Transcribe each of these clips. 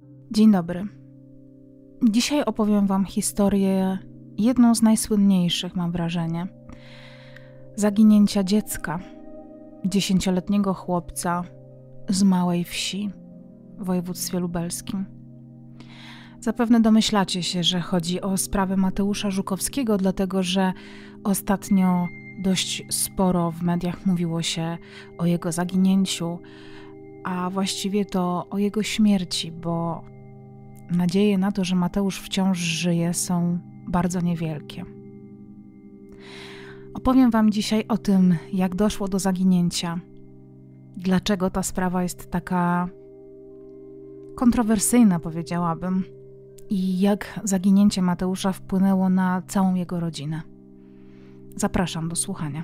Dzień dobry. Dzisiaj opowiem Wam historię, jedną z najsłynniejszych, mam wrażenie. Zaginięcia dziecka, 10-letniego chłopca z małej wsi w województwie lubelskim. Zapewne domyślacie się, że chodzi o sprawę Mateusza Żukowskiego, dlatego że ostatnio dość sporo w mediach mówiło się o jego zaginięciu, a właściwie to o jego śmierci, bo nadzieje na to, że Mateusz wciąż żyje, są bardzo niewielkie. Opowiem Wam dzisiaj o tym, jak doszło do zaginięcia, dlaczego ta sprawa jest taka kontrowersyjna, powiedziałabym, i jak zaginięcie Mateusza wpłynęło na całą jego rodzinę. Zapraszam do słuchania.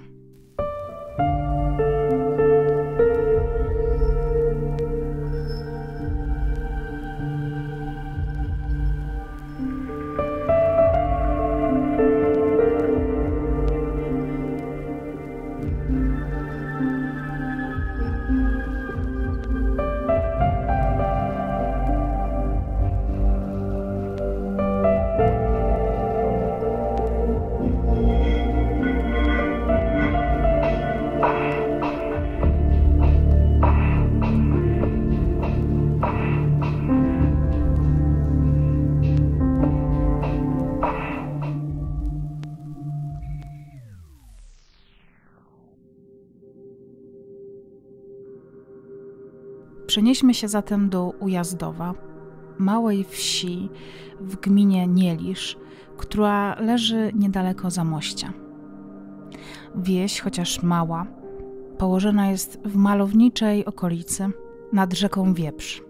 Przenieśmy się zatem do Ujazdowa, małej wsi w gminie Nielisz, która leży niedaleko Zamościa. Wieś, chociaż mała, położona jest w malowniczej okolicy nad rzeką Wieprz.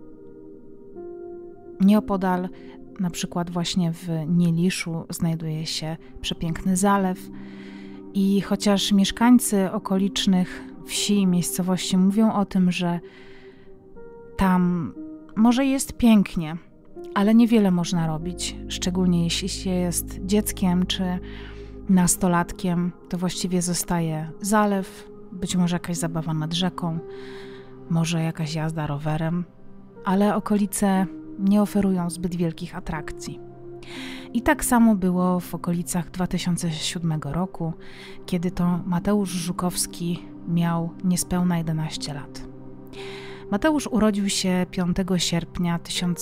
Nieopodal, na przykład właśnie w Nieliszu, znajduje się przepiękny zalew i chociaż mieszkańcy okolicznych wsi i miejscowości mówią o tym, że tam może jest pięknie, ale niewiele można robić, szczególnie jeśli się jest dzieckiem czy nastolatkiem, to właściwie zostaje zalew, być może jakaś zabawa nad rzeką, może jakaś jazda rowerem, ale okolice nie oferują zbyt wielkich atrakcji. I tak samo było w okolicach 2007 roku, kiedy to Mateusz Żukowski miał niespełna 11 lat. Mateusz urodził się 5 sierpnia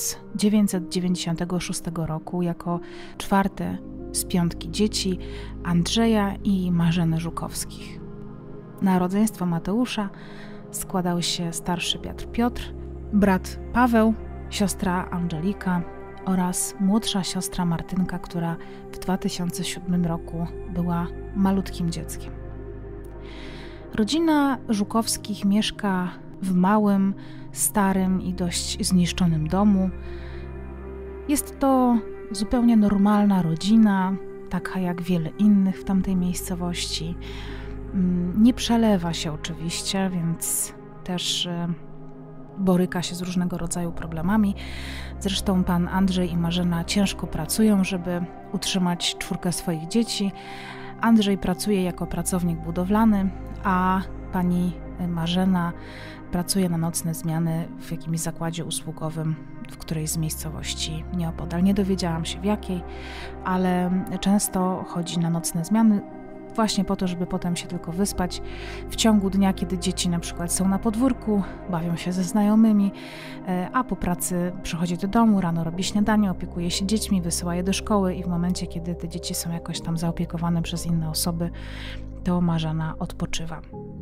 1996 roku jako czwarte z 5 dzieci Andrzeja i Marzeny Żukowskich. Na rodzeństwo Mateusza składał się starszy Piotr, brat Paweł, siostra Angelika oraz młodsza siostra Martynka, która w 2007 roku była malutkim dzieckiem. Rodzina Żukowskich mieszka w małym, starym i dość zniszczonym domu. Jest to zupełnie normalna rodzina, taka jak wiele innych w tamtej miejscowości. Nie przelewa się oczywiście, więc też boryka się z różnego rodzaju problemami. Zresztą pan Andrzej i Marzena ciężko pracują, żeby utrzymać 4 swoich dzieci. Andrzej pracuje jako pracownik budowlany, a pani Marzena pracuje na nocne zmiany w jakimś zakładzie usługowym w którejś z miejscowości nieopodal. Nie dowiedziałam się w jakiej, ale często chodzi na nocne zmiany właśnie po to, żeby potem się tylko wyspać w ciągu dnia, kiedy dzieci na przykład są na podwórku, bawią się ze znajomymi, a po pracy przychodzi do domu, rano robi śniadanie, opiekuje się dziećmi, wysyła je do szkoły i w momencie, kiedy te dzieci są jakoś tam zaopiekowane przez inne osoby, to Marzena odpoczywa.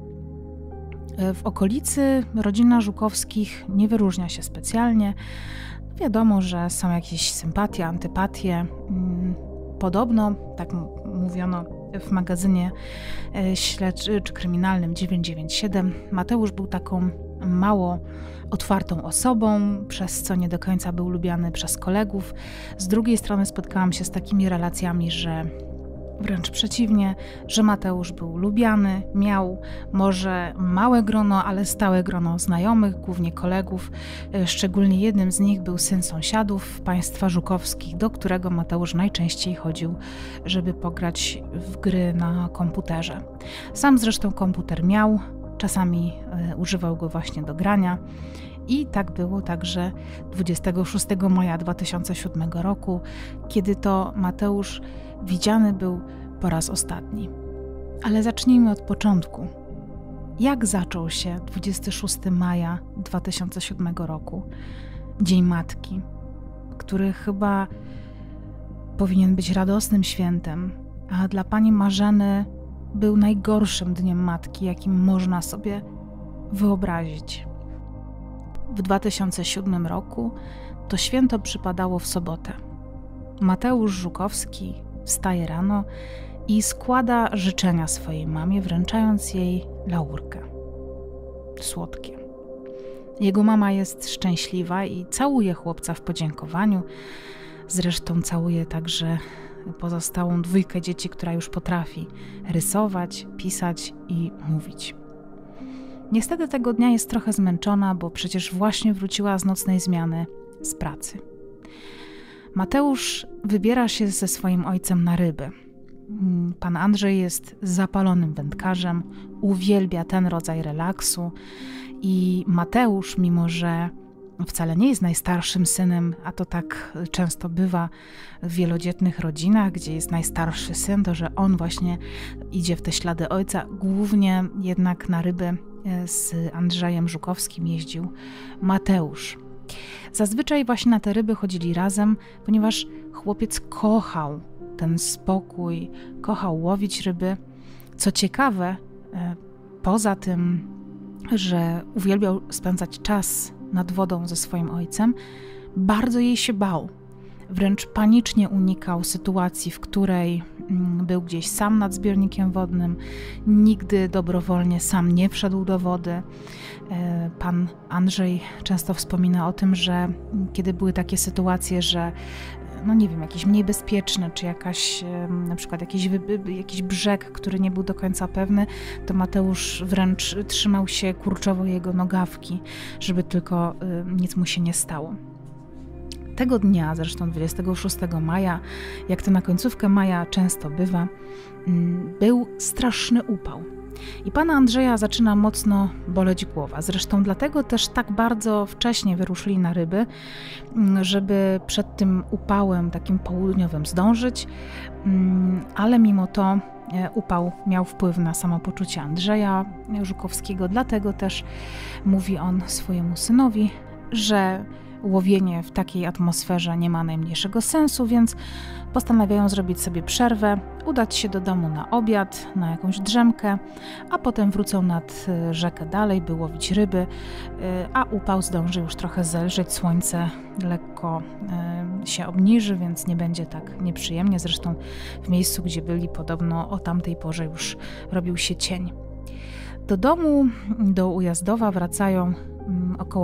W okolicy rodzina Żukowskich nie wyróżnia się specjalnie. Wiadomo, że są jakieś sympatie, antypatie. Podobno, tak mówiono w magazynie śledczym czy kryminalnym 997, Mateusz był taką mało otwartą osobą, przez co nie do końca był lubiany przez kolegów. Z drugiej strony spotkałam się z takimi relacjami, że wręcz przeciwnie, że Mateusz był lubiany, miał może małe grono, ale stałe grono znajomych, głównie kolegów. Szczególnie jednym z nich był syn sąsiadów, państwa Żukowskich, do którego Mateusz najczęściej chodził, żeby pograć w gry na komputerze. Sam zresztą komputer miał, czasami używał go właśnie do grania. I tak było także 26 maja 2007 roku, kiedy to Mateusz widziany był po raz ostatni. Ale zacznijmy od początku. Jak zaczął się 26 maja 2007 roku, Dzień Matki, który chyba powinien być radosnym świętem, a dla pani Marzeny był najgorszym dniem matki, jakim można sobie wyobrazić. W 2007 roku to święto przypadało w sobotę. Mateusz Żukowski wstaje rano i składa życzenia swojej mamie, wręczając jej laurkę. Słodkie. Jego mama jest szczęśliwa i całuje chłopca w podziękowaniu. Zresztą całuje także pozostałą dwójkę dzieci, która już potrafi rysować, pisać i mówić. Niestety tego dnia jest trochę zmęczona, bo przecież właśnie wróciła z nocnej zmiany z pracy. Mateusz wybiera się ze swoim ojcem na ryby. Pan Andrzej jest zapalonym wędkarzem, uwielbia ten rodzaj relaksu i Mateusz, mimo że wcale nie jest najstarszym synem, a to tak często bywa w wielodzietnych rodzinach, gdzie jest najstarszy syn, to że on właśnie idzie w te ślady ojca. Głównie jednak na ryby z Andrzejem Żukowskim jeździł Mateusz. Zazwyczaj właśnie na te ryby chodzili razem, ponieważ chłopiec kochał ten spokój, kochał łowić ryby. Co ciekawe, poza tym, że uwielbiał spędzać czas nad wodą ze swoim ojcem, bardzo jej się bał. Wręcz panicznie unikał sytuacji, w której był gdzieś sam nad zbiornikiem wodnym. Nigdy dobrowolnie sam nie wszedł do wody. Pan Andrzej często wspomina o tym, że kiedy były takie sytuacje, że jakiś mniej bezpieczny, czy na przykład jakiś brzeg, który nie był do końca pewny, to Mateusz wręcz trzymał się kurczowo jego nogawki, żeby tylko nic mu się nie stało. Tego dnia, zresztą 26 maja, jak to na końcówkę maja często bywa, był straszny upał. I pana Andrzeja zaczyna mocno boleć głowa. Zresztą dlatego też tak bardzo wcześnie wyruszyli na ryby, żeby przed tym upałem takim południowym zdążyć, ale mimo to upał miał wpływ na samopoczucie Andrzeja Żukowskiego, dlatego też mówi on swojemu synowi, że łowienie w takiej atmosferze nie ma najmniejszego sensu, więc postanawiają zrobić sobie przerwę, udać się do domu na obiad, na jakąś drzemkę, a potem wrócą nad rzekę dalej, by łowić ryby, a upał zdąży już trochę zelżeć, słońce lekko się obniży, więc nie będzie tak nieprzyjemnie. Zresztą w miejscu, gdzie byli, podobno o tamtej porze już robił się cień. Do domu, do Ujazdowa wracają około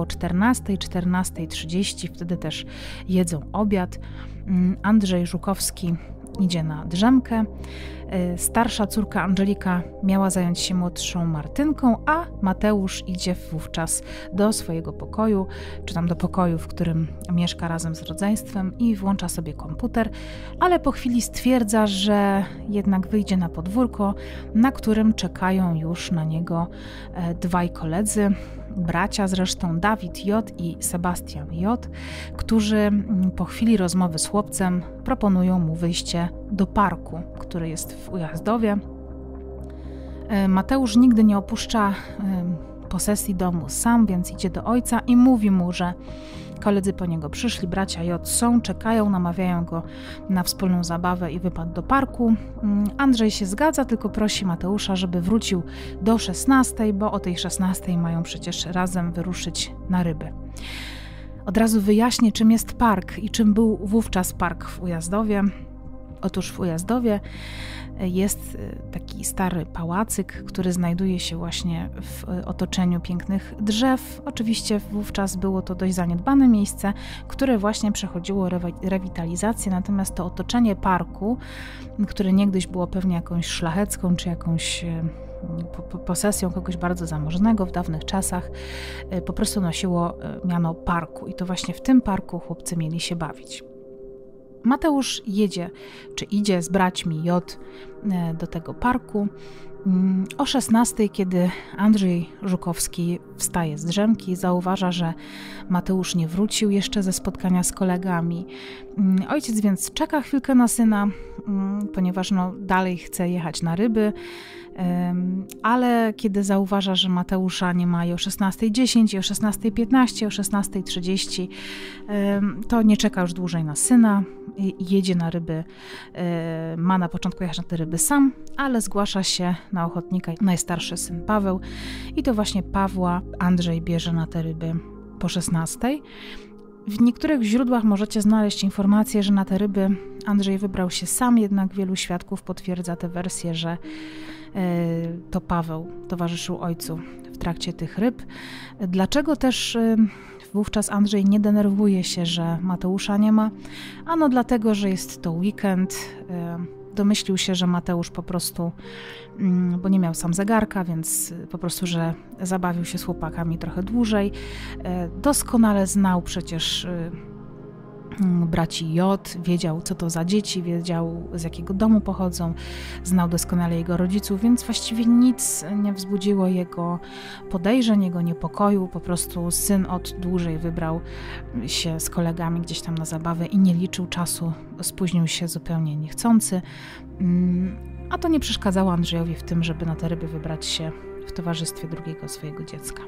14:30, wtedy też jedzą obiad. Andrzej Żukowski idzie na drzemkę. Starsza córka Angelika miała zająć się młodszą Martynką, a Mateusz idzie wówczas do swojego pokoju, czy tam do pokoju, w którym mieszka razem z rodzeństwem i włącza sobie komputer, ale po chwili stwierdza, że jednak wyjdzie na podwórko, na którym czekają już na niego dwaj koledzy, bracia zresztą, Dawid J. i Sebastian J., którzy po chwili rozmowy z chłopcem proponują mu wyjście do parku, który jest w Ujazdowie. Mateusz nigdy nie opuszcza posesji domu sam, więc idzie do ojca i mówi mu, że koledzy po niego przyszli, bracia J. czekają, namawiają go na wspólną zabawę i wypad do parku. Andrzej się zgadza, tylko prosi Mateusza, żeby wrócił do 16, bo o tej 16 mają przecież razem wyruszyć na ryby. Od razu wyjaśnię, czym jest park i czym był wówczas park w Ujazdowie. Otóż w Ujazdowie jest taki stary pałacyk, który znajduje się właśnie w otoczeniu pięknych drzew. Oczywiście wówczas było to dość zaniedbane miejsce, które właśnie przechodziło rewitalizację, natomiast to otoczenie parku, które niegdyś było pewnie jakąś szlachecką czy jakąś posesją kogoś bardzo zamożnego w dawnych czasach, po prostu nosiło miano parku i to właśnie w tym parku chłopcy mieli się bawić. Mateusz idzie z braćmi J do tego parku. O 16:00, kiedy Andrzej Żukowski wstaje z drzemki, zauważa, że Mateusz nie wrócił jeszcze ze spotkania z kolegami. Ojciec więc czeka chwilkę na syna, ponieważ dalej chce jechać na ryby, ale kiedy zauważa, że Mateusza nie ma i o 16:10, i o 16:15, o 16:30, to nie czeka już dłużej na syna, jedzie na ryby, ma na początku jechać na te ryby sam, ale zgłasza się na ochotnika najstarszy syn Paweł i to właśnie Pawła Andrzej bierze na te ryby po 16:00. W niektórych źródłach możecie znaleźć informację, że na te ryby Andrzej wybrał się sam, jednak wielu świadków potwierdza tę wersję, że to Paweł towarzyszył ojcu w trakcie tych ryb. Dlaczego też wówczas Andrzej nie denerwuje się, że Mateusza nie ma? Ano dlatego, że jest to weekend. Domyślił się, że Mateusz po prostu, bo nie miał sam zegarka, więc po prostu, że zabawił się z chłopakami trochę dłużej. Doskonale znał przecież braci J, wiedział, co to za dzieci, wiedział, z jakiego domu pochodzą, znał doskonale jego rodziców, więc właściwie nic nie wzbudziło jego podejrzeń, jego niepokoju. Po prostu syn od dłużej wybrał się z kolegami gdzieś tam na zabawę i nie liczył czasu, spóźnił się zupełnie niechcący, a to nie przeszkadzało Andrzejowi w tym, żeby na te ryby wybrać się w towarzystwie drugiego swojego dziecka.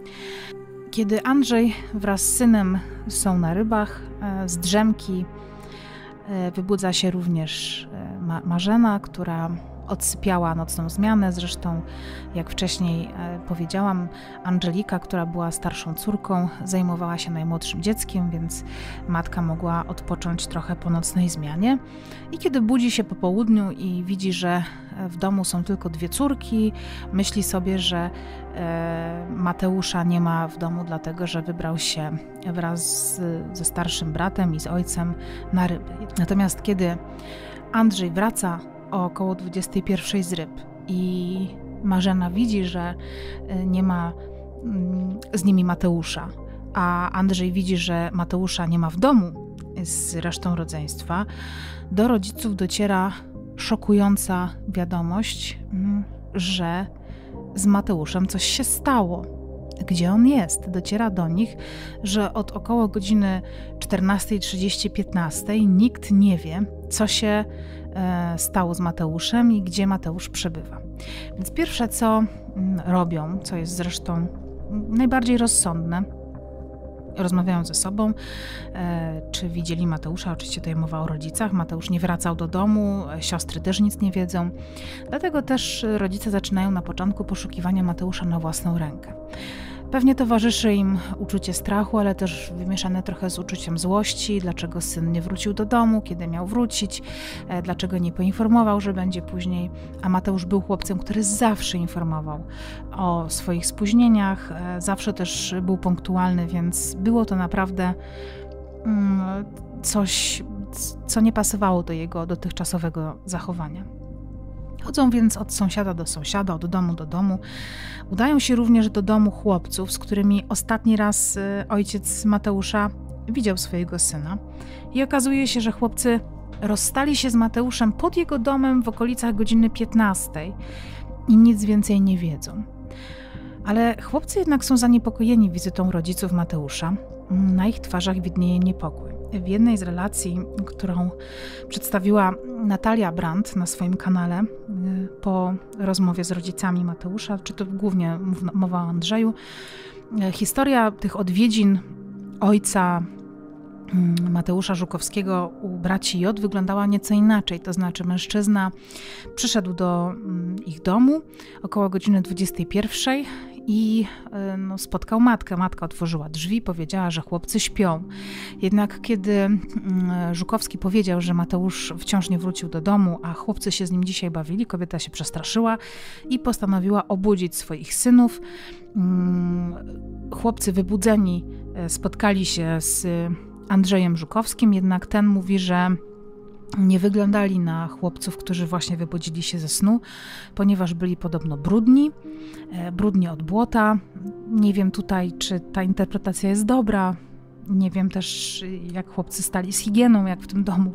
Kiedy Andrzej wraz z synem są na rybach, z drzemki wybudza się również Marzena, która odsypiała nocną zmianę. Zresztą, jak wcześniej powiedziałam, Angelika, która była starszą córką, zajmowała się najmłodszym dzieckiem, więc matka mogła odpocząć trochę po nocnej zmianie. I kiedy budzi się po południu i widzi, że w domu są tylko 2 córki, myśli sobie, że Mateusza nie ma w domu, dlatego że wybrał się wraz ze starszym bratem i z ojcem na ryby. Natomiast kiedy Andrzej wraca o około 21:00 z ryb i Marzena widzi, że nie ma z nimi Mateusza, a Andrzej widzi, że Mateusza nie ma w domu z resztą rodzeństwa, do rodziców dociera szokująca wiadomość, że z Mateuszem coś się stało. Gdzie on jest? Dociera do nich, że od około godziny 14:30-15:00 nikt nie wie, co się stało z Mateuszem i gdzie Mateusz przebywa. Więc pierwsze, co robią, co jest zresztą najbardziej rozsądne, rozmawiają ze sobą, czy widzieli Mateusza. Oczywiście tutaj mowa o rodzicach. Mateusz nie wracał do domu, siostry też nic nie wiedzą. Dlatego też rodzice zaczynają na początku poszukiwania Mateusza na własną rękę. Pewnie towarzyszy im uczucie strachu, ale też wymieszane trochę z uczuciem złości, dlaczego syn nie wrócił do domu, kiedy miał wrócić, dlaczego nie poinformował, że będzie później, a Mateusz był chłopcem, który zawsze informował o swoich spóźnieniach, zawsze też był punktualny, więc było to naprawdę coś, co nie pasowało do jego dotychczasowego zachowania. Chodzą więc od sąsiada do sąsiada, od domu do domu. Udają się również do domu chłopców, z którymi ostatni raz ojciec Mateusza widział swojego syna. I okazuje się, że chłopcy rozstali się z Mateuszem pod jego domem w okolicach godziny 15:00 i nic więcej nie wiedzą. Ale chłopcy jednak są zaniepokojeni wizytą rodziców Mateusza. Na ich twarzach widnieje niepokój. W jednej z relacji, którą przedstawiła Natalia Brandt na swoim kanale po rozmowie z rodzicami Mateusza, czy to głównie mowa o Andrzeju, historia tych odwiedzin ojca Mateusza Żukowskiego u braci J wyglądała nieco inaczej, to znaczy mężczyzna przyszedł do ich domu około godziny 21:00 i spotkał matkę. Matka otworzyła drzwi, powiedziała, że chłopcy śpią. Jednak kiedy Żukowski powiedział, że Mateusz wciąż nie wrócił do domu, a chłopcy się z nim dzisiaj bawili, kobieta się przestraszyła i postanowiła obudzić swoich synów. Chłopcy wybudzeni spotkali się z Andrzejem Żukowskim, jednak ten mówi, że nie wyglądali na chłopców, którzy właśnie wybudzili się ze snu, ponieważ byli podobno brudni od błota. Nie wiem tutaj, czy ta interpretacja jest dobra. Nie wiem też, jak chłopcy stali z higieną, jak w tym domu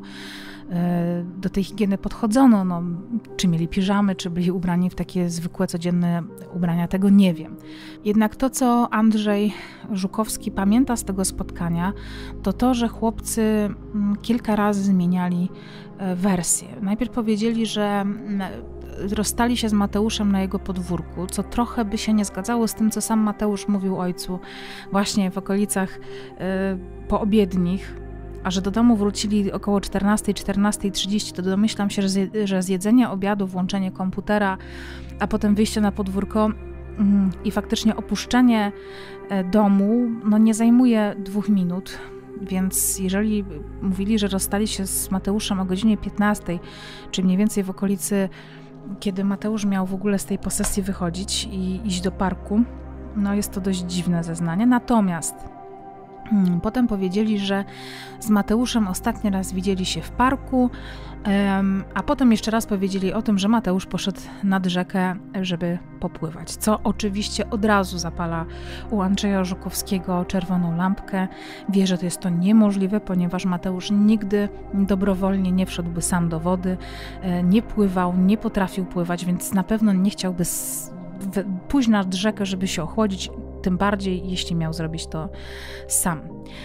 do tej higieny podchodzono, no, czy mieli piżamy, czy byli ubrani w takie zwykłe, codzienne ubrania, tego nie wiem. Jednak to, co Andrzej Żukowski pamięta z tego spotkania, to to, że chłopcy kilka razy zmieniali wersję. Najpierw powiedzieli, że rozstali się z Mateuszem na jego podwórku, co trochę by się nie zgadzało z tym, co sam Mateusz mówił ojcu właśnie w okolicach poobiednich, a że do domu wrócili około 14:30, to domyślam się, że zjedzenie obiadu, włączenie komputera, a potem wyjście na podwórko i faktycznie opuszczenie domu nie zajmuje 2 minut. Więc jeżeli mówili, że rozstali się z Mateuszem o godzinie 15, czy mniej więcej w okolicy, kiedy Mateusz miał w ogóle z tej posesji wychodzić i iść do parku, jest to dość dziwne zeznanie. Natomiast potem powiedzieli, że z Mateuszem ostatni raz widzieli się w parku, a potem jeszcze raz powiedzieli o tym, że Mateusz poszedł nad rzekę, żeby popływać, co oczywiście od razu zapala u Andrzeja Żukowskiego czerwoną lampkę. Wie, że to jest to niemożliwe, ponieważ Mateusz nigdy dobrowolnie nie wszedłby sam do wody, nie pływał, nie potrafił pływać, więc na pewno nie chciałby pójść nad rzekę, żeby się ochłodzić, tym bardziej, jeśli miał zrobić to sam.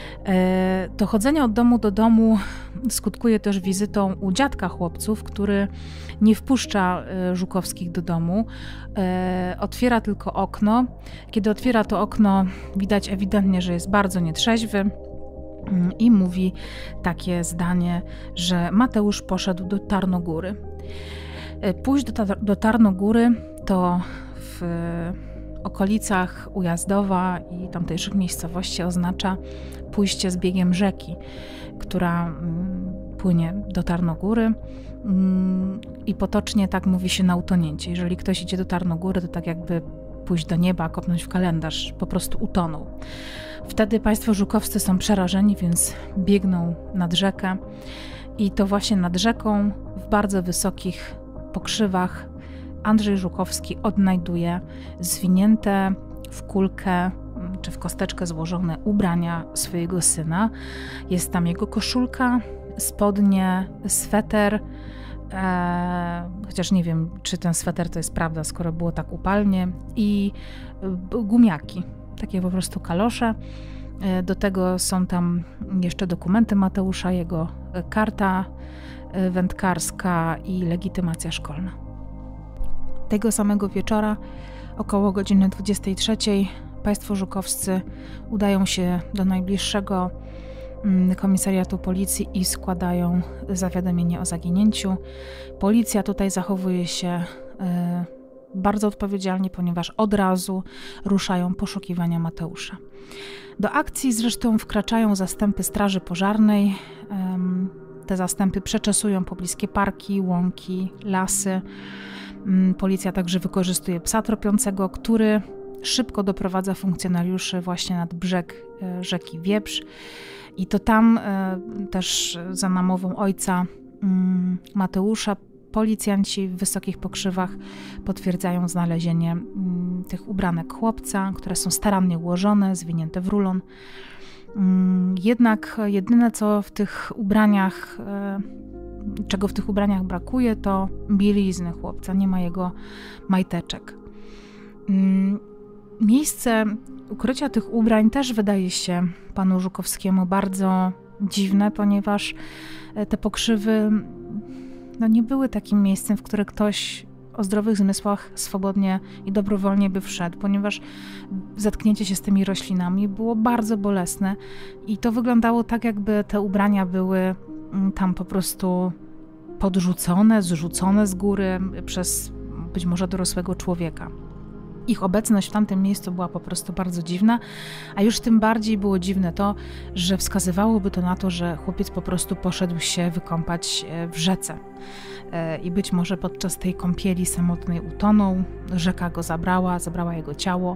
To chodzenie od domu do domu skutkuje też wizytą u dziadka chłopców, który nie wpuszcza Żukowskich do domu, otwiera tylko okno. Kiedy otwiera to okno, widać ewidentnie, że jest bardzo nietrzeźwy i mówi takie zdanie, że Mateusz poszedł do Tarnogóry. Pójść do Tarnogóry to w okolicach Ujazdowa i tamtejszych miejscowości oznacza pójście z biegiem rzeki, która płynie do Tarnogóry i potocznie tak mówi się na utonięcie. Jeżeli ktoś idzie do Tarnogóry, to tak jakby pójść do nieba, kopnąć w kalendarz, po prostu utonął. Wtedy państwo żukowscy są przerażeni, więc biegną nad rzekę i to właśnie nad rzeką w bardzo wysokich pokrzywach Andrzej Żukowski odnajduje zwinięte w kulkę czy w kosteczkę złożone ubrania swojego syna. Jest tam jego koszulka, spodnie, sweter, chociaż nie wiem, czy ten sweter to jest prawda, skoro było tak upalnie, i gumiaki, takie po prostu kalosze. Do tego są tam jeszcze dokumenty Mateusza, jego karta wędkarska i legitymacja szkolna. Tego samego wieczora, około godziny 23, państwo żukowscy udają się do najbliższego komisariatu policji i składają zawiadomienie o zaginięciu. Policja tutaj zachowuje się bardzo odpowiedzialnie, ponieważ od razu ruszają poszukiwania Mateusza. Do akcji zresztą wkraczają zastępy straży pożarnej. Te zastępy przeczesują pobliskie parki, łąki, lasy. Policja także wykorzystuje psa tropiącego, który szybko doprowadza funkcjonariuszy właśnie nad brzeg rzeki Wieprz. I to tam też za namową ojca Mateusza policjanci w wysokich pokrzywach potwierdzają znalezienie tych ubranek chłopca, które są starannie ułożone, zwinięte w rulon. Jednak jedyne, co w tych ubraniach, czego w tych ubraniach brakuje, to bielizny chłopca, nie ma jego majteczek. Miejsce ukrycia tych ubrań też wydaje się panu Żukowskiemu bardzo dziwne, ponieważ te pokrzywy nie były takim miejscem, w które ktoś o zdrowych zmysłach swobodnie i dobrowolnie by wszedł, ponieważ zetknięcie się z tymi roślinami było bardzo bolesne i to wyglądało tak, jakby te ubrania były tam po prostu podrzucone, zrzucone z góry przez być może dorosłego człowieka. Ich obecność w tamtym miejscu była po prostu bardzo dziwna, a już tym bardziej było dziwne to, że wskazywałoby to na to, że chłopiec po prostu poszedł się wykąpać w rzece. I być może podczas tej kąpieli samotnej utonął, rzeka go zabrała jego ciało.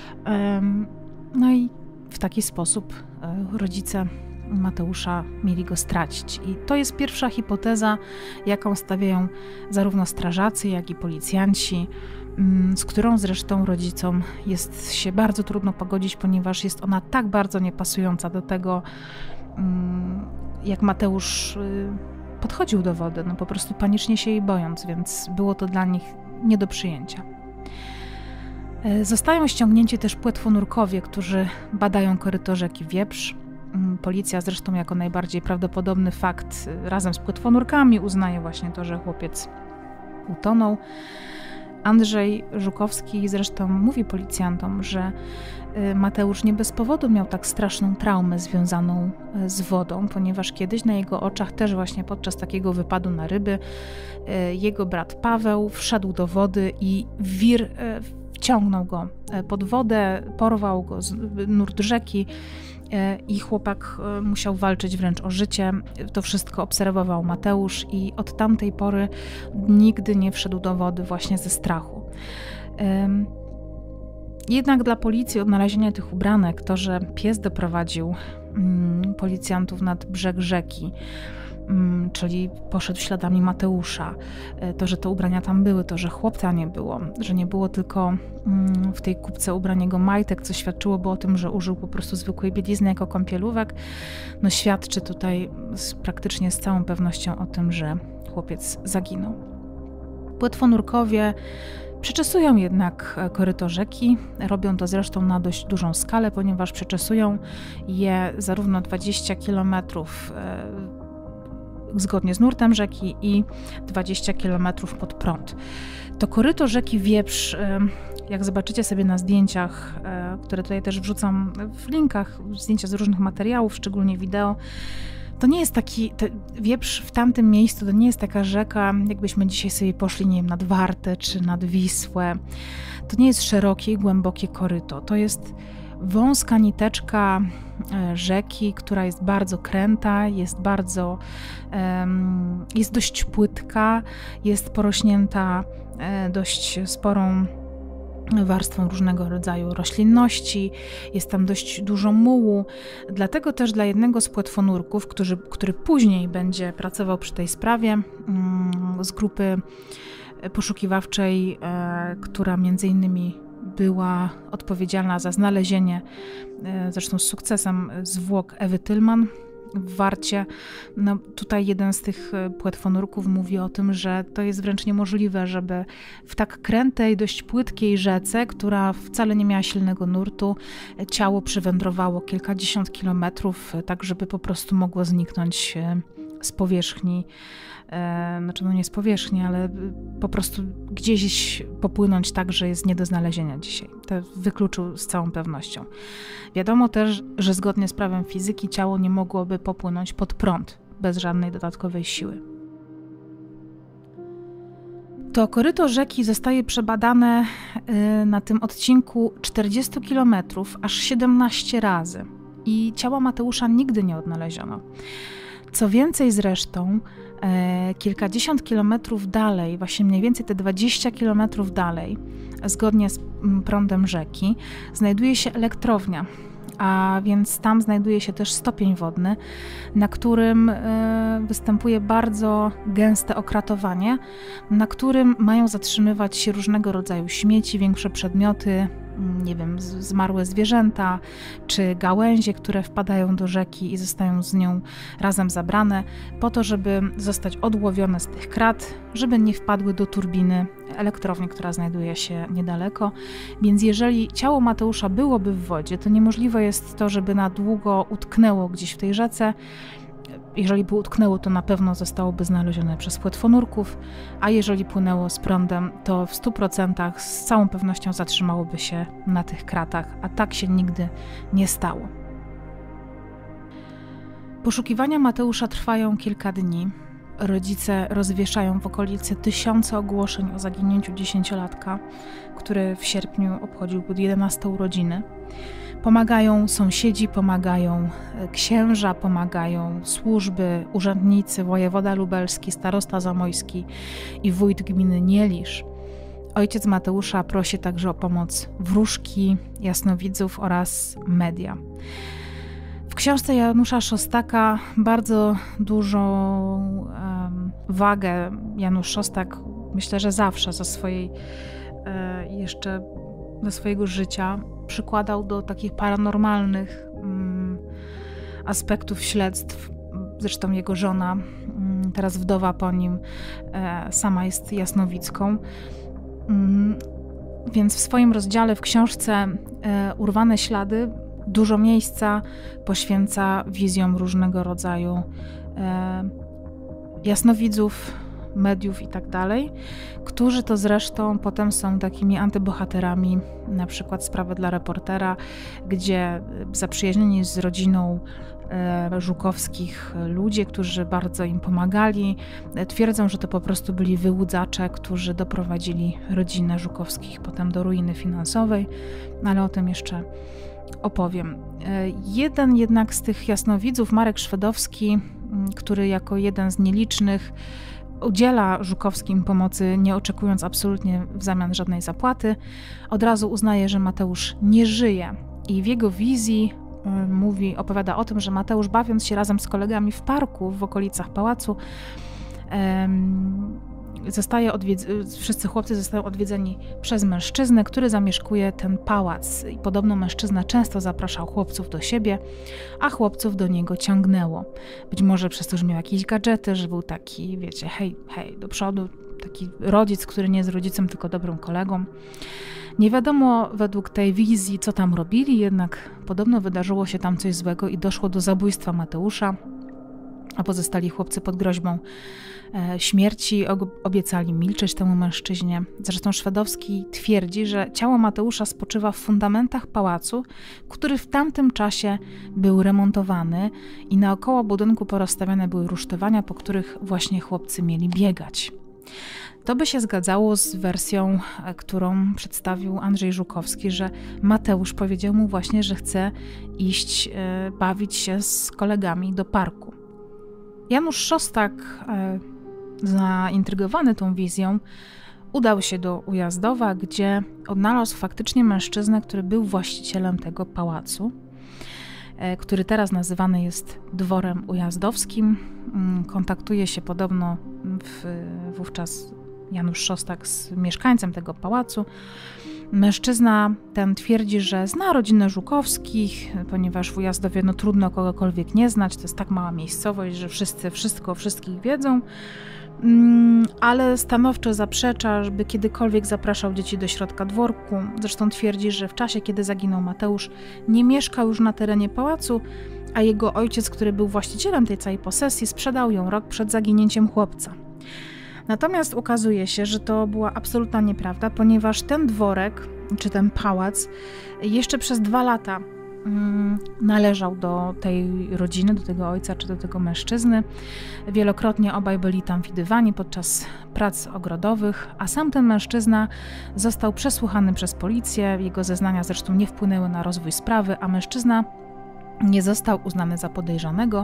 No i w taki sposób rodzice Mateusza mieli go stracić. I to jest pierwsza hipoteza, jaką stawiają zarówno strażacy, jak i policjanci. z którą zresztą rodzicom jest się bardzo trudno pogodzić, ponieważ jest ona tak bardzo niepasująca do tego, jak Mateusz podchodził do wody, no po prostu panicznie się jej bojąc, więc było to dla nich nie do przyjęcia. Zostają ściągnięci też płetwonurkowie, którzy badają koryto rzeki Wieprz. Policja zresztą jako najbardziej prawdopodobny fakt razem z płetwonurkami uznaje właśnie to, że chłopiec utonął. Andrzej Żukowski zresztą mówi policjantom, że Mateusz nie bez powodu miał tak straszną traumę związaną z wodą, ponieważ kiedyś na jego oczach też właśnie podczas takiego wypadu na ryby jego brat Paweł wszedł do wody i wir wciągnął go pod wodę, porwał go z nurt rzeki i chłopak musiał walczyć wręcz o życie. To wszystko obserwował Mateusz i od tamtej pory nigdy nie wszedł do wody właśnie ze strachu. Jednak dla policji odnalezienie tych ubranek, to, że pies doprowadził policjantów nad brzeg rzeki, czyli poszedł śladami Mateusza, to, że te ubrania tam były, to, że chłopca nie było, że nie było tylko w tej kubce ubrań jego majtek, co świadczyłoby o tym, że użył po prostu zwykłej bielizny jako kąpielówek, no świadczy tutaj praktycznie z całą pewnością o tym, że chłopiec zaginął. Płetwonurkowie przeczesują jednak koryto rzeki, robią to zresztą na dość dużą skalę, ponieważ przeczesują je zarówno 20 km zgodnie z nurtem rzeki i 20 km pod prąd. To koryto rzeki Wieprz, jak zobaczycie sobie na zdjęciach, które tutaj też wrzucam w linkach, zdjęcia z różnych materiałów, szczególnie wideo, to nie jest taki, Wieprz w tamtym miejscu to nie jest taka rzeka, jakbyśmy dzisiaj sobie poszli, nie wiem, nad Wartę czy nad Wisłę. To nie jest szerokie i głębokie koryto. To jest wąska niteczka rzeki, która jest bardzo kręta, jest dość płytka, jest porośnięta dość sporą warstwą różnego rodzaju roślinności, jest tam dość dużo mułu. Dlatego też dla jednego z płetwonurków, który później będzie pracował przy tej sprawie, z grupy poszukiwawczej, która między innymi była odpowiedzialna za znalezienie, zresztą z sukcesem, zwłok Ewy Tylman w Warcie. No, tutaj jeden z tych płetwonurków mówi o tym, że to jest wręcz niemożliwe, żeby w tak krętej, dość płytkiej rzece, która wcale nie miała silnego nurtu, ciało przywędrowało kilkadziesiąt kilometrów, tak żeby po prostu mogło zniknąć z powierzchni, znaczy no nie z powierzchni, ale po prostu gdzieś popłynąć tak, że jest nie do znalezienia dzisiaj. To wykluczył z całą pewnością. Wiadomo też, że zgodnie z prawem fizyki ciało nie mogłoby popłynąć pod prąd bez żadnej dodatkowej siły. To koryto rzeki zostaje przebadane na tym odcinku 40 km aż 17 razy i ciała Mateusza nigdy nie odnaleziono. Co więcej zresztą, kilkadziesiąt kilometrów dalej, właśnie mniej więcej te 20 kilometrów dalej, zgodnie z prądem rzeki, znajduje się elektrownia, a więc tam znajduje się też stopień wodny, na którym występuje bardzo gęste okratowanie, na którym mają zatrzymywać się różnego rodzaju śmieci, większe przedmioty, nie wiem, zmarłe zwierzęta, czy gałęzie, które wpadają do rzeki i zostają z nią razem zabrane, po to, żeby zostać odłowione z tych krat, żeby nie wpadły do turbiny elektrowni, która znajduje się niedaleko. Więc jeżeli ciało Mateusza byłoby w wodzie, to niemożliwe jest to, żeby na długo utknęło gdzieś w tej rzece. Jeżeli by utknęło, to na pewno zostałoby znalezione przez płetwonurków, a jeżeli płynęło z prądem, to w 100% z całą pewnością zatrzymałoby się na tych kratach, a tak się nigdy nie stało. Poszukiwania Mateusza trwają kilka dni. Rodzice rozwieszają w okolicy tysiące ogłoszeń o zaginięciu 10-latka, który w sierpniu obchodził 11 urodziny. Pomagają sąsiedzi, pomagają księża, pomagają służby, urzędnicy, wojewoda lubelski, starosta zamojski i wójt gminy Nielisz. Ojciec Mateusza prosi także o pomoc wróżki, jasnowidzów oraz media. W książce Janusza Szostaka bardzo dużą wagę Janusz Szostak, myślę, że zawsze ze swojej jeszcze do swojego życia przykładał do takich paranormalnych aspektów śledztw. Zresztą jego żona, teraz wdowa po nim, sama jest jasnowicką. Więc w swoim rozdziale w książce Urwane ślady dużo miejsca poświęca wizjom różnego rodzaju jasnowidzów, mediów i tak dalej, którzy to zresztą potem są takimi antybohaterami, na przykład Sprawy dla reportera, gdzie zaprzyjaźnieni z rodziną Żukowskich ludzie, którzy bardzo im pomagali, twierdzą, że to po prostu byli wyłudzacze, którzy doprowadzili rodzinę Żukowskich potem do ruiny finansowej, ale o tym jeszcze opowiem. Jeden jednak z tych jasnowidzów, Marek Szwedowski, który jako jeden z nielicznych udziela Żukowskim pomocy, nie oczekując absolutnie w zamian żadnej zapłaty, od razu uznaje, że Mateusz nie żyje i w jego wizji opowiada o tym, że Mateusz, bawiąc się razem z kolegami w parku w okolicach pałacu, wszyscy chłopcy zostają odwiedzeni przez mężczyznę, który zamieszkuje ten pałac. I podobno mężczyzna często zapraszał chłopców do siebie, a chłopców do niego ciągnęło. Być może przez to, że miał jakieś gadżety, że był taki, wiecie, hej, do przodu, taki rodzic, który nie jest rodzicem, tylko dobrym kolegą. Nie wiadomo według tej wizji, co tam robili, jednak podobno wydarzyło się tam coś złego i doszło do zabójstwa Mateusza, a pozostali chłopcy pod groźbą śmierci obiecali milczeć temu mężczyźnie. Zresztą Szwedowski twierdzi, że ciało Mateusza spoczywa w fundamentach pałacu, który w tamtym czasie był remontowany i naokoło budynku porozstawiane były rusztowania, po których właśnie chłopcy mieli biegać. To by się zgadzało z wersją, którą przedstawił Andrzej Żukowski, że Mateusz powiedział mu właśnie, że chce iść bawić się z kolegami do parku. Janusz Szostak, zaintrygowany tą wizją, udał się do Ujazdowa, gdzie odnalazł faktycznie mężczyznę, który był właścicielem tego pałacu, który teraz nazywany jest Dworem Ujazdowskim. Kontaktuje się podobno wówczas Janusz Szostak z mieszkańcem tego pałacu. Mężczyzna ten twierdzi, że zna rodzinę Żukowskich, ponieważ w Ujazdowie trudno kogokolwiek nie znać, to jest tak mała miejscowość, że wszyscy wszystko o wszystkich wiedzą, ale stanowczo zaprzecza, żeby kiedykolwiek zapraszał dzieci do środka dworku. Zresztą twierdzi, że w czasie, kiedy zaginął Mateusz, nie mieszkał już na terenie pałacu, a jego ojciec, który był właścicielem tej całej posesji, sprzedał ją rok przed zaginięciem chłopca. Natomiast okazuje się, że to była absolutna nieprawda, ponieważ ten dworek, czy ten pałac, jeszcze przez 2 lata należał do tej rodziny, do tego ojca czy do tego mężczyzny. Wielokrotnie obaj byli tam widywani podczas prac ogrodowych, a sam ten mężczyzna został przesłuchany przez policję. Jego zeznania zresztą nie wpłynęły na rozwój sprawy, a mężczyzna nie został uznany za podejrzanego,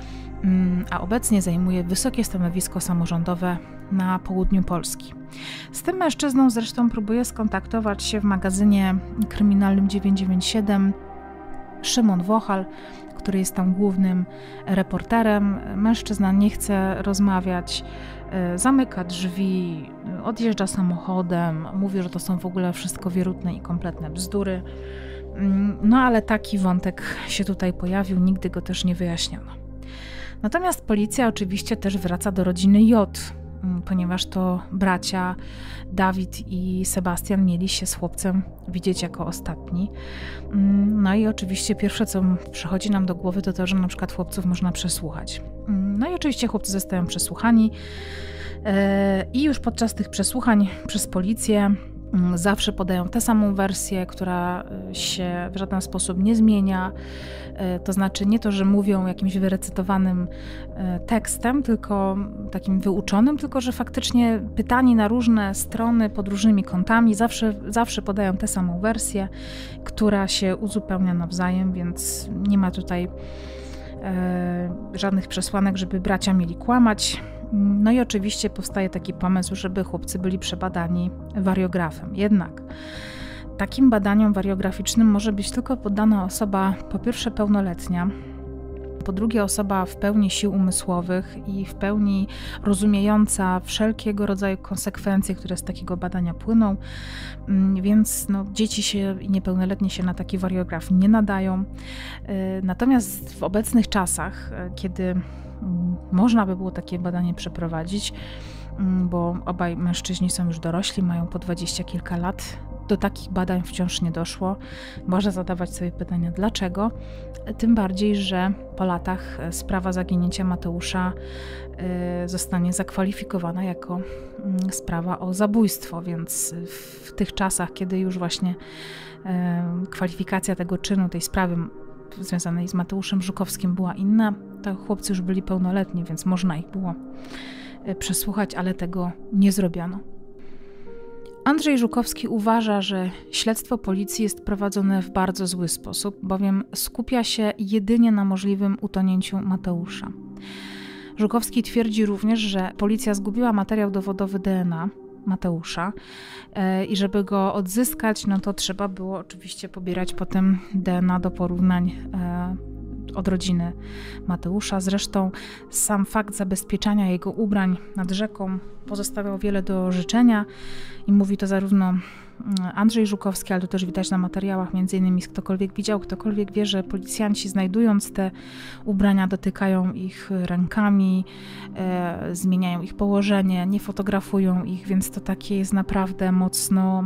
a obecnie zajmuje wysokie stanowisko samorządowe na południu Polski. Z tym mężczyzną zresztą próbuje skontaktować się w magazynie kryminalnym 997 Szymon Wochal, który jest tam głównym reporterem. Mężczyzna nie chce rozmawiać, zamyka drzwi, odjeżdża samochodem, mówi, że to są w ogóle wszystko wierutne i kompletne bzdury. No ale taki wątek się tutaj pojawił, nigdy go też nie wyjaśniono. Natomiast policja oczywiście też wraca do rodziny J, ponieważ to bracia Dawid i Sebastian mieli się z chłopcem widzieć jako ostatni. No i oczywiście pierwsze, co przychodzi nam do głowy, to to, że na przykład chłopców można przesłuchać. No i oczywiście chłopcy zostają przesłuchani i już podczas tych przesłuchań przez policję zawsze podają tę samą wersję, która się w żaden sposób nie zmienia. To znaczy nie to, że mówią jakimś wyrecytowanym tekstem, tylko takim wyuczonym, tylko że faktycznie pytani na różne strony, pod różnymi kątami, zawsze podają tę samą wersję, która się uzupełnia nawzajem, więc nie ma tutaj żadnych przesłanek, żeby bracia mieli kłamać. No i oczywiście powstaje taki pomysł, żeby chłopcy byli przebadani wariografem. Jednak takim badaniom wariograficznym może być tylko poddana osoba po pierwsze pełnoletnia, Po drugie, osoba w pełni sił umysłowych i w pełni rozumiejąca wszelkiego rodzaju konsekwencje, które z takiego badania płyną, więc dzieci i niepełnoletnie się na taki wariograf nie nadają. Natomiast w obecnych czasach, kiedy można by było takie badanie przeprowadzić, bo obaj mężczyźni są już dorośli, mają po 20 kilka lat, do takich badań wciąż nie doszło. Można zadawać sobie pytania, dlaczego? Tym bardziej, że po latach sprawa zaginięcia Mateusza zostanie zakwalifikowana jako sprawa o zabójstwo, więc w tych czasach, kiedy już właśnie kwalifikacja tego czynu, tej sprawy związanej z Mateuszem Żukowskim była inna, to chłopcy już byli pełnoletni, więc można ich było przesłuchać, ale tego nie zrobiono. Andrzej Żukowski uważa, że śledztwo policji jest prowadzone w bardzo zły sposób, bowiem skupia się jedynie na możliwym utonięciu Mateusza. Żukowski twierdzi również, że policja zgubiła materiał dowodowy DNA Mateusza i żeby go odzyskać, to trzeba było oczywiście pobierać potem DNA do porównań od rodziny Mateusza. Zresztą sam fakt zabezpieczania jego ubrań nad rzeką pozostawiał wiele do życzenia i mówi to zarówno Andrzej Żukowski, ale to też widać na materiałach, między innymi ktokolwiek widział, ktokolwiek wie, że policjanci znajdując te ubrania dotykają ich rękami, zmieniają ich położenie, nie fotografują ich, więc to takie jest naprawdę mocno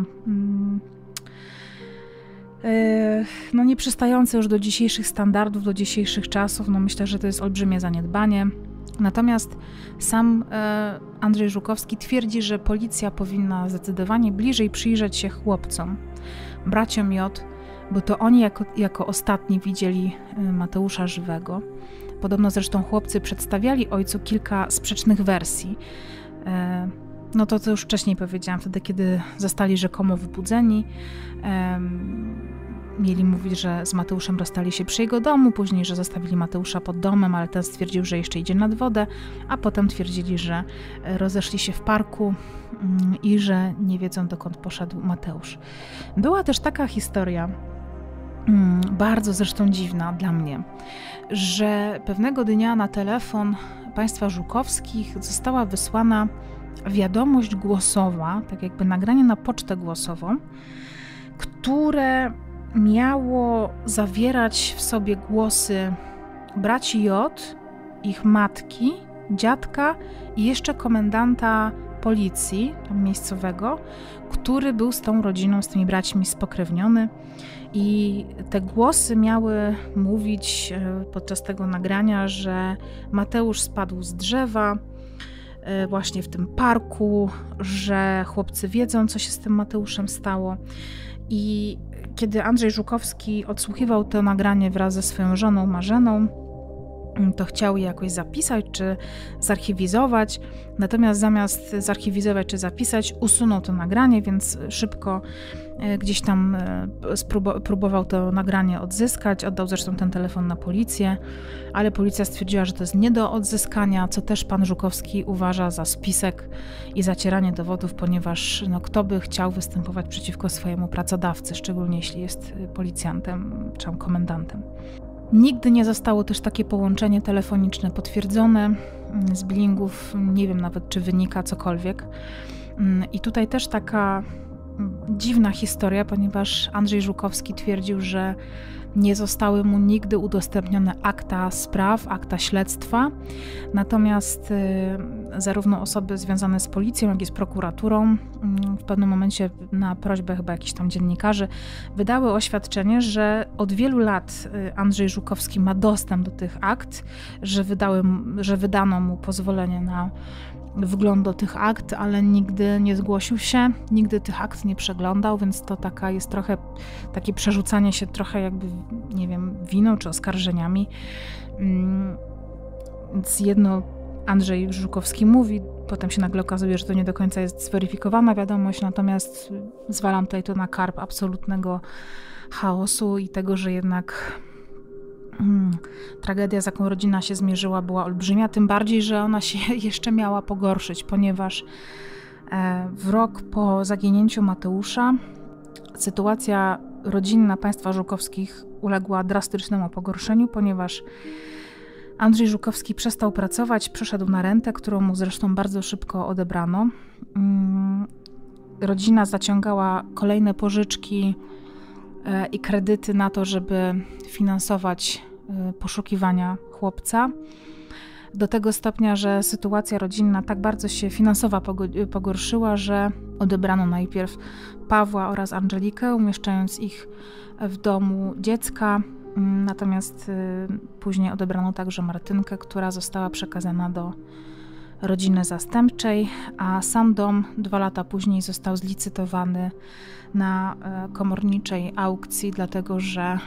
nieprzystające już do dzisiejszych standardów, do dzisiejszych czasów. Myślę, że to jest olbrzymie zaniedbanie. Natomiast sam Andrzej Żukowski twierdzi, że policja powinna zdecydowanie bliżej przyjrzeć się chłopcom, braciom J, bo to oni jako ostatni widzieli Mateusza żywego. Podobno zresztą chłopcy przedstawiali ojcu kilka sprzecznych wersji. To już wcześniej powiedziałam, wtedy kiedy zostali rzekomo wybudzeni. Mieli mówić, że z Mateuszem rozstali się przy jego domu, później, że zostawili Mateusza pod domem, ale ten stwierdził, że jeszcze idzie nad wodę, a potem twierdzili, że rozeszli się w parku i że nie wiedzą, dokąd poszedł Mateusz. Była też taka historia, bardzo zresztą dziwna dla mnie, że pewnego dnia na telefon państwa Żukowskich została wysłana wiadomość głosowa, tak jakby nagranie na pocztę głosową, które miało zawierać w sobie głosy braci J, ich matki, dziadka i jeszcze komendanta policji tam miejscowego, który był z tą rodziną, z tymi braćmi spokrewniony. I te głosy miały mówić podczas tego nagrania, że Mateusz spadł z drzewa właśnie w tym parku, że chłopcy wiedzą, co się z tym Mateuszem stało. I kiedy Andrzej Żukowski odsłuchiwał to nagranie wraz ze swoją żoną Marzeną, to chciał je jakoś zapisać czy zarchiwizować, natomiast zamiast zarchiwizować czy zapisać, usunął to nagranie, więc szybko gdzieś tam próbował to nagranie odzyskać, oddał zresztą ten telefon na policję, ale policja stwierdziła, że to jest nie do odzyskania, co też pan Żukowski uważa za spisek i zacieranie dowodów, ponieważ kto by chciał występować przeciwko swojemu pracodawcy, szczególnie jeśli jest policjantem czy komendantem. Nigdy nie zostało też takie połączenie telefoniczne potwierdzone z bilingów, nie wiem nawet, czy wynika cokolwiek. I tutaj też taka dziwna historia, ponieważ Andrzej Żukowski twierdził, że nie zostały mu nigdy udostępnione akta spraw, akta śledztwa, natomiast zarówno osoby związane z policją, jak i z prokuraturą w pewnym momencie na prośbę chyba jakichś tam dziennikarzy wydały oświadczenie, że od wielu lat Andrzej Żukowski ma dostęp do tych akt, że wydano mu pozwolenie na wgląd do tych akt, ale nigdy nie zgłosił się, nigdy tych akt nie przeglądał, więc to jest trochę takie przerzucanie się trochę jakby, nie wiem, winą czy oskarżeniami. Więc jedno Andrzej Żukowski mówi, potem się nagle okazuje, że to nie do końca jest zweryfikowana wiadomość, natomiast zwalam tutaj to na karb absolutnego chaosu i tego, że jednak tragedia, z jaką rodzina się zmierzyła, była olbrzymia, tym bardziej, że ona się jeszcze miała pogorszyć, ponieważ w rok po zaginięciu Mateusza sytuacja rodzinna państwa Żukowskich uległa drastycznemu pogorszeniu, ponieważ Andrzej Żukowski przestał pracować, przeszedł na rentę, którą mu zresztą bardzo szybko odebrano. Rodzina zaciągała kolejne pożyczki i kredyty na to, żeby finansować poszukiwania chłopca. Do tego stopnia, że sytuacja rodzinna tak bardzo się finansowa pogorszyła, że odebrano najpierw Pawła oraz Angelikę, umieszczając ich w domu dziecka. Natomiast później odebrano także Martynkę, która została przekazana do rodziny zastępczej, a sam dom 2 lata później został zlicytowany na komorniczej aukcji, dlatego że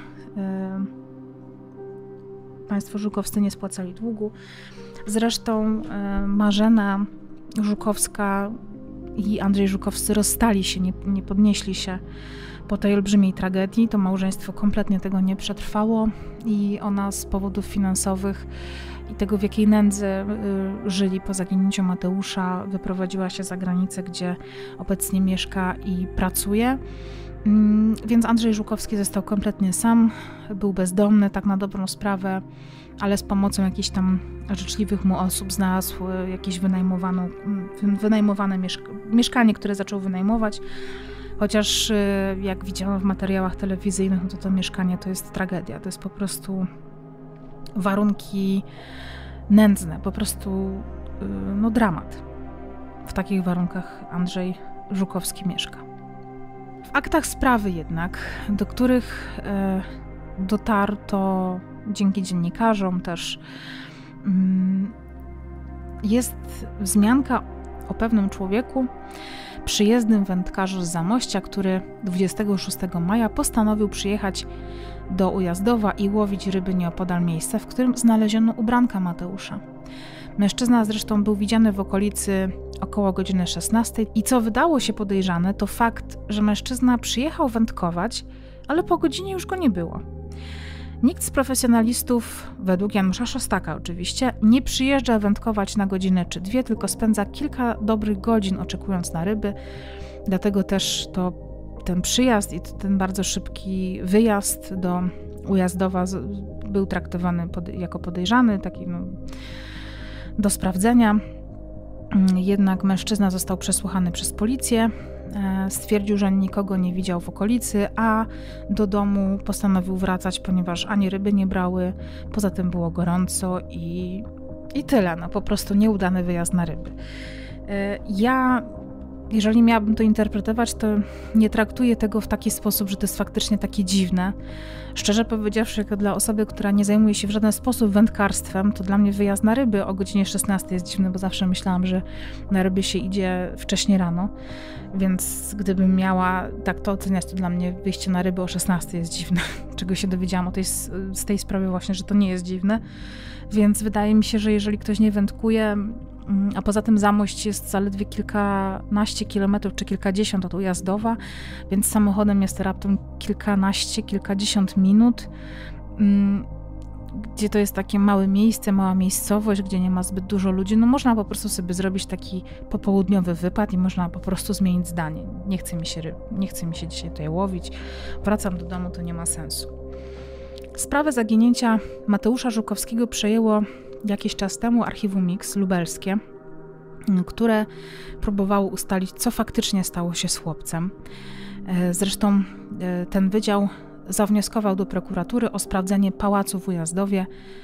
państwo Żukowscy nie spłacali długu. Zresztą Marzena Żukowska i Andrzej Żukowscy rozstali się, nie podnieśli się po tej olbrzymiej tragedii. To małżeństwo kompletnie tego nie przetrwało i ona z powodów finansowych i tego, w jakiej nędzy żyli po zaginięciu Mateusza, wyprowadziła się za granicę, gdzie obecnie mieszka i pracuje. Więc Andrzej Żukowski został kompletnie sam, był bezdomny, tak na dobrą sprawę, ale z pomocą jakichś tam życzliwych mu osób znalazł jakieś wynajmowane mieszkanie, które zaczął wynajmować. Chociaż jak widziałam w materiałach telewizyjnych, no to mieszkanie to jest tragedia, to jest po prostu warunki nędzne, po prostu dramat. W takich warunkach Andrzej Żukowski mieszka. W aktach sprawy jednak, do których dotarto dzięki dziennikarzom też, jest wzmianka o pewnym człowieku, przyjezdnym wędkarzu z Zamościa, który 26 maja postanowił przyjechać do Ujazdowa i łowić ryby nieopodal miejsca, w którym znaleziono ubranka Mateusza. Mężczyzna zresztą był widziany w okolicy około godziny 16 i co wydało się podejrzane, to fakt, że mężczyzna przyjechał wędkować, ale po godzinie już go nie było. Nikt z profesjonalistów, według Janusza Szostaka oczywiście, nie przyjeżdża wędkować na godzinę czy 2, tylko spędza kilka dobrych godzin oczekując na ryby. Dlatego też ten przyjazd i ten bardzo szybki wyjazd do Ujazdowa był traktowany jako podejrzany, taki do sprawdzenia. Jednak mężczyzna został przesłuchany przez policję. Stwierdził, że nikogo nie widział w okolicy, a do domu postanowił wracać, ponieważ ani ryby nie brały, poza tym było gorąco i tyle. Po prostu nieudany wyjazd na ryby. Ja, jeżeli miałabym to interpretować, to nie traktuję tego w taki sposób, że to jest faktycznie takie dziwne. Szczerze powiedziawszy, jako dla osoby, która nie zajmuje się w żaden sposób wędkarstwem, to dla mnie wyjazd na ryby o godzinie 16 jest dziwny, bo zawsze myślałam, że na ryby się idzie wcześnie rano. Więc gdybym miała tak to oceniać, to dla mnie wyjście na ryby o 16 jest dziwne. Czego się dowiedziałam z tej sprawy właśnie, że to nie jest dziwne. Więc wydaje mi się, że jeżeli ktoś nie wędkuje, a poza tym Zamość jest zaledwie kilkanaście kilometrów czy kilkadziesiąt od Ujazdowa, więc samochodem jest raptem kilkanaście, kilkadziesiąt minut, gdzie to jest takie małe miejsce, mała miejscowość, gdzie nie ma zbyt dużo ludzi, można po prostu sobie zrobić taki popołudniowy wypad i można po prostu zmienić zdanie. Nie chce mi się dzisiaj tutaj łowić, wracam do domu, to nie ma sensu. Sprawę zaginięcia Mateusza Żukowskiego przejęło jakiś czas temu Archiwum Mix lubelskie, które próbowało ustalić, co faktycznie stało się z chłopcem. Zresztą ten wydział zawnioskował do prokuratury o sprawdzenie pałacu w Ujazdowie.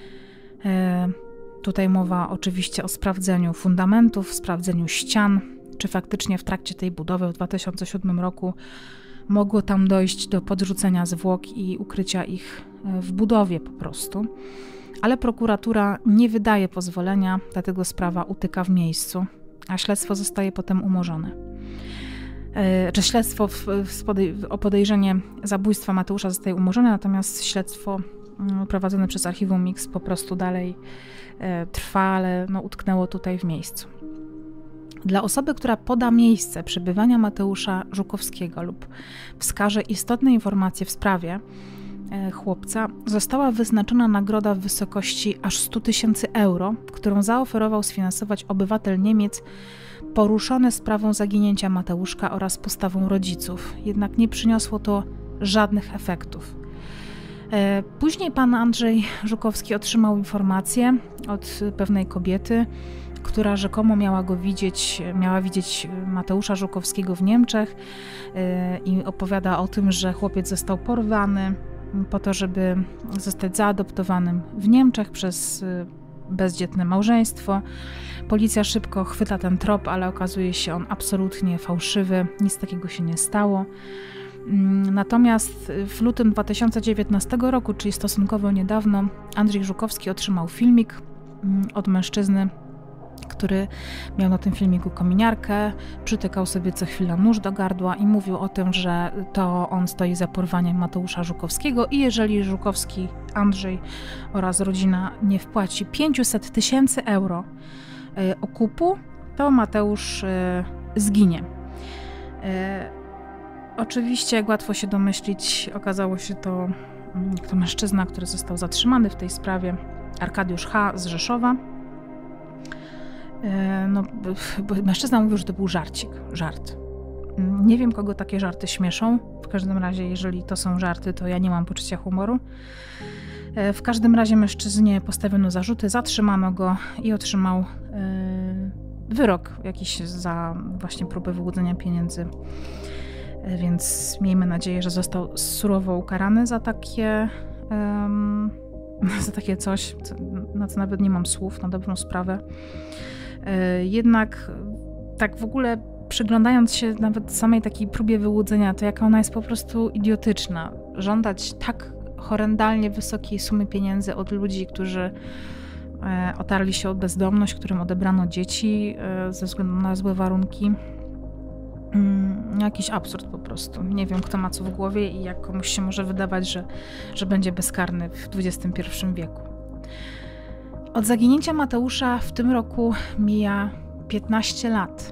Tutaj mowa oczywiście o sprawdzeniu fundamentów, sprawdzeniu ścian, czy faktycznie w trakcie tej budowy w 2007 roku mogło tam dojść do podrzucenia zwłok i ukrycia ich w budowie po prostu. Ale prokuratura nie wydaje pozwolenia, dlatego sprawa utyka w miejscu, a śledztwo zostaje potem umorzone. Śledztwo o podejrzenie zabójstwa Mateusza zostaje umorzone, natomiast śledztwo prowadzone przez Archiwum Mix po prostu dalej trwa, ale utknęło tutaj w miejscu. Dla osoby, która poda miejsce przebywania Mateusza Żukowskiego lub wskaże istotne informacje w sprawie chłopca, została wyznaczona nagroda w wysokości aż 100 000 euro, którą zaoferował sfinansować obywatel Niemiec poruszony sprawą zaginięcia Mateuszka oraz postawą rodziców. Jednak nie przyniosło to żadnych efektów. Później pan Andrzej Żukowski otrzymał informację od pewnej kobiety, która rzekomo miała widzieć Mateusza Żukowskiego w Niemczech i opowiada o tym, że chłopiec został porwany po to, żeby zostać zaadoptowanym w Niemczech przez bezdzietne małżeństwo. Policja szybko chwyta ten trop, ale okazuje się on absolutnie fałszywy. Nic takiego się nie stało. Natomiast w lutym 2019 roku, czyli stosunkowo niedawno, Andrzej Żukowski otrzymał filmik od mężczyzny, który miał na tym filmiku kominiarkę, przytykał sobie co chwila nóż do gardła i mówił o tym, że to on stoi za porwaniem Mateusza Żukowskiego i jeżeli Żukowski, Andrzej oraz rodzina nie wpłaci 500 000 euro okupu, to Mateusz zginie. Oczywiście, jak łatwo się domyślić, okazało się to mężczyzna, który został zatrzymany w tej sprawie, Arkadiusz H. z Rzeszowa. Mężczyzna mówił, że to był żart. Nie wiem, kogo takie żarty śmieszą. W każdym razie, jeżeli to są żarty, to ja nie mam poczucia humoru. W każdym razie mężczyznie postawiono zarzuty, zatrzymano go i otrzymał wyrok jakiś za właśnie próbę wyłudzenia pieniędzy. Więc miejmy nadzieję, że został surowo ukarany za takie coś, na co nawet nie mam słów, na dobrą sprawę. Jednak tak w ogóle przyglądając się nawet samej takiej próbie wyłudzenia, to jaka ona jest po prostu idiotyczna. Żądać tak horrendalnie wysokiej sumy pieniędzy od ludzi, którzy otarli się o bezdomność, którym odebrano dzieci ze względu na złe warunki. Jakiś absurd po prostu. Nie wiem, kto ma co w głowie i jak komuś się może wydawać, że będzie bezkarny w XXI wieku. Od zaginięcia Mateusza w tym roku mija 15 lat.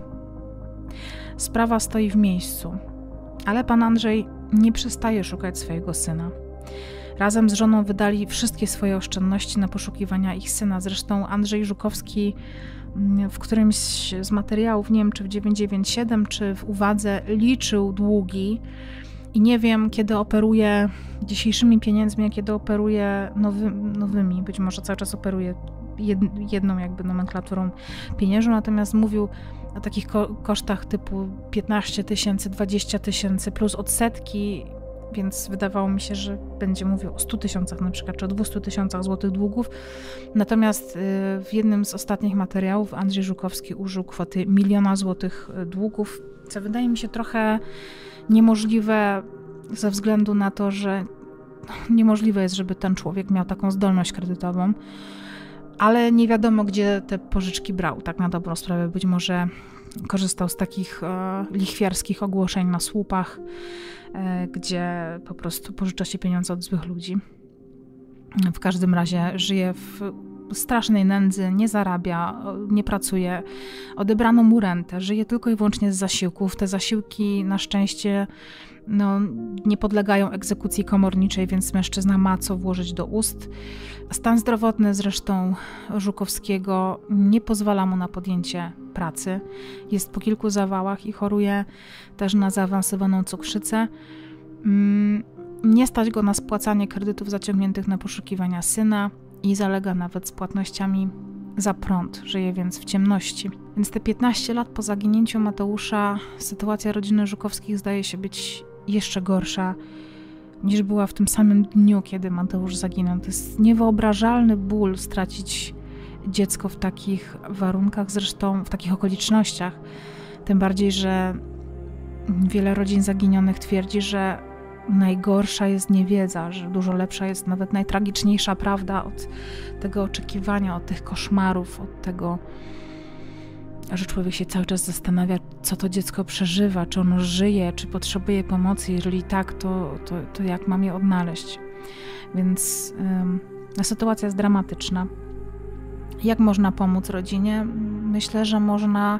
Sprawa stoi w miejscu, ale pan Andrzej nie przestaje szukać swojego syna. Razem z żoną wydali wszystkie swoje oszczędności na poszukiwania ich syna. Zresztą Andrzej Żukowski w którymś z materiałów, nie wiem czy w 997 czy w Uwadze, liczył długi i nie wiem, kiedy operuje dzisiejszymi pieniędzmi, a kiedy operuje nowymi. Być może cały czas operuje jedną jakby nomenklaturą pieniężną, natomiast mówił o takich kosztach typu 15 000, 20 000 plus odsetki, więc wydawało mi się, że będzie mówił o 100 000 na przykład, czy o 200 000 złotych długów. Natomiast w jednym z ostatnich materiałów Andrzej Żukowski użył kwoty 1 000 000 złotych długów, co wydaje mi się trochę niemożliwe ze względu na to, że niemożliwe jest, żeby ten człowiek miał taką zdolność kredytową, ale nie wiadomo, gdzie te pożyczki brał, tak na dobrą sprawę. Być może korzystał z takich lichwiarskich ogłoszeń na słupach, gdzie po prostu pożycza się pieniądze od złych ludzi. W każdym razie żyje w strasznej nędzy, nie zarabia, nie pracuje. Odebrano mu rentę, żyje tylko i wyłącznie z zasiłków. Te zasiłki na szczęście nie podlegają egzekucji komorniczej, więc mężczyzna ma co włożyć do ust. Stan zdrowotny zresztą Żukowskiego nie pozwala mu na podjęcie pracy. Jest po kilku zawałach i choruje też na zaawansowaną cukrzycę. Nie stać go na spłacanie kredytów zaciągniętych na poszukiwania syna i zalega nawet z płatnościami za prąd. Żyje więc w ciemności. Więc te 15 lat po zaginięciu Mateusza sytuacja rodziny Żukowskich zdaje się być jeszcze gorsza niż była w tym samym dniu, kiedy Mateusz zaginął. To jest niewyobrażalny ból stracić dziecko w takich warunkach, zresztą w takich okolicznościach. Tym bardziej, że wiele rodzin zaginionych twierdzi, że najgorsza jest niewiedza, że dużo lepsza jest nawet najtragiczniejsza prawda od tego oczekiwania, od tych koszmarów, od tego, że człowiek się cały czas zastanawia, co to dziecko przeżywa, czy ono żyje, czy potrzebuje pomocy. Jeżeli tak, to jak mam je odnaleźć? Więc sytuacja jest dramatyczna. Jak można pomóc rodzinie? Myślę, że można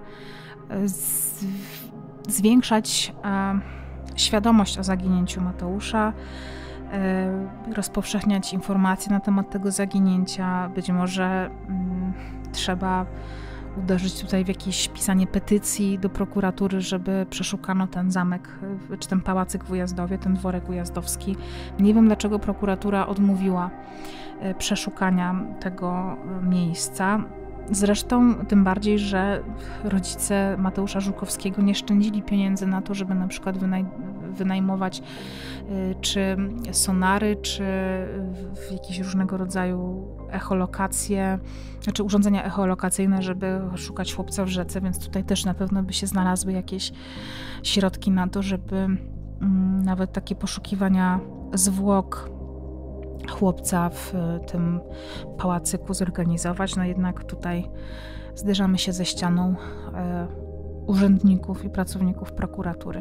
zwiększać świadomość o zaginięciu Mateusza, rozpowszechniać informacje na temat tego zaginięcia. Być może trzeba uderzyć tutaj w jakieś pisanie petycji do prokuratury, żeby przeszukano ten zamek, czy ten pałacyk w Ujazdowie, ten dworek ujazdowski. Nie wiem, dlaczego prokuratura odmówiła przeszukania tego miejsca. Zresztą tym bardziej, że rodzice Mateusza Żukowskiego nie szczędzili pieniędzy na to, żeby na przykład wynajmować czy sonary, czy jakieś różnego rodzaju echolokacje, znaczy urządzenia echolokacyjne, żeby szukać chłopca w rzece, więc tutaj też na pewno by się znalazły jakieś środki na to, żeby nawet takie poszukiwania zwłok chłopca w tym pałacyku zorganizować. No jednak tutaj zderzamy się ze ścianą urzędników i pracowników prokuratury.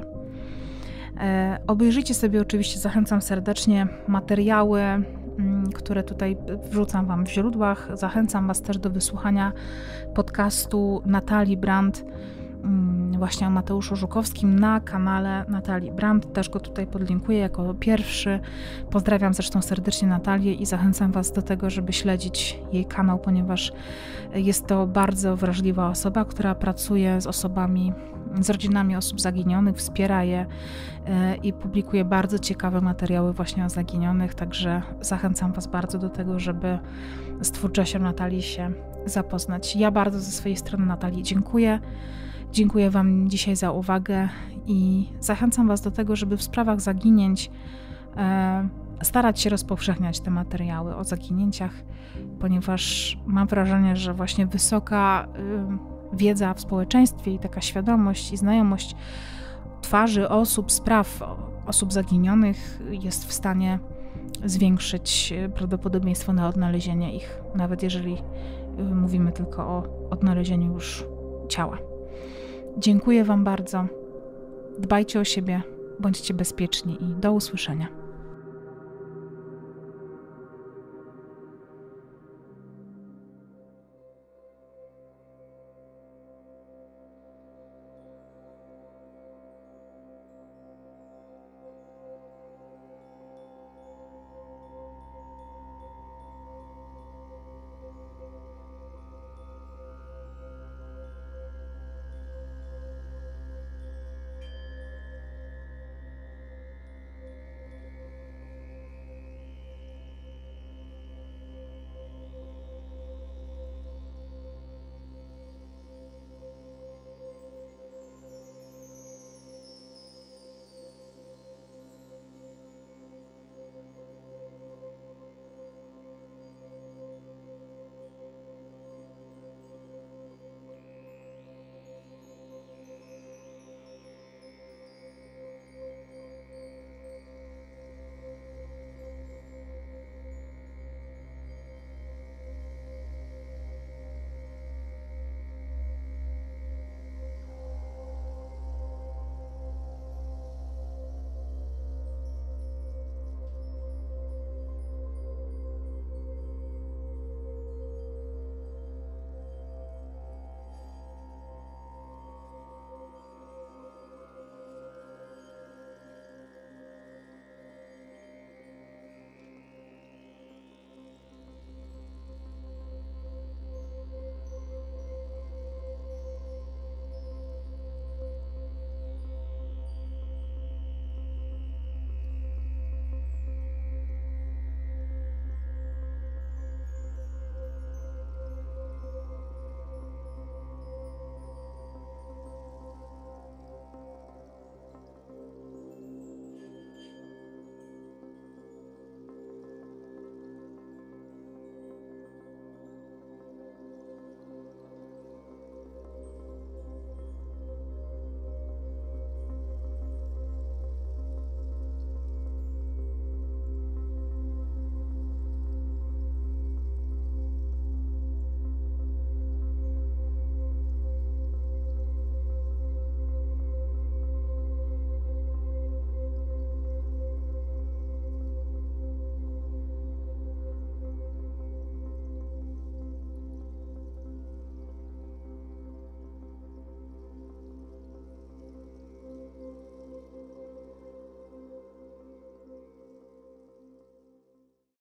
Obejrzyjcie sobie oczywiście, zachęcam serdecznie, materiały, które tutaj wrzucam Wam w źródłach. Zachęcam Was też do wysłuchania podcastu Natalii Brandt, właśnie o Mateuszu Żukowskim na kanale Natalii Brandt. Też go tutaj podlinkuję jako pierwszy. Pozdrawiam zresztą serdecznie Natalię i zachęcam Was do tego, żeby śledzić jej kanał, ponieważ jest to bardzo wrażliwa osoba, która pracuje z osobami, z rodzinami osób zaginionych, wspiera je i publikuje bardzo ciekawe materiały właśnie o zaginionych, także zachęcam Was bardzo do tego, żeby z twórczością Natalii się zapoznać. Ja bardzo ze swojej strony Natalii dziękuję. Dziękuję Wam dzisiaj za uwagę i zachęcam Was do tego, żeby w sprawach zaginięć starać się rozpowszechniać te materiały o zaginięciach, ponieważ mam wrażenie, że właśnie wysoka wiedza w społeczeństwie i taka świadomość i znajomość twarzy osób, spraw osób zaginionych jest w stanie zwiększyć prawdopodobieństwo na odnalezienie ich, nawet jeżeli mówimy tylko o odnalezieniu już ciała. Dziękuję Wam bardzo. Dbajcie o siebie, bądźcie bezpieczni i do usłyszenia.